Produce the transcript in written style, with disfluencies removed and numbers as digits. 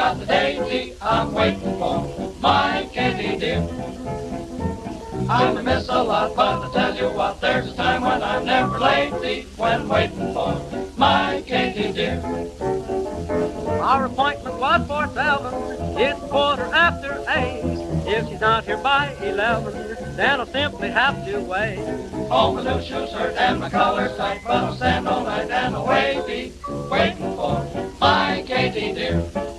got the daisy I'm waiting for, my Katie dear. I'm a miss a lot, but I tell you what, there's a time when I'm never lazy, when waiting for my Katie dear. Our appointment was for 7, it's 8:15. If she's not here by 11, then I'll simply have to wait. Oh, my new shoes hurt and my collar's tight, but I'll stand all night and away be waiting for my Katie dear.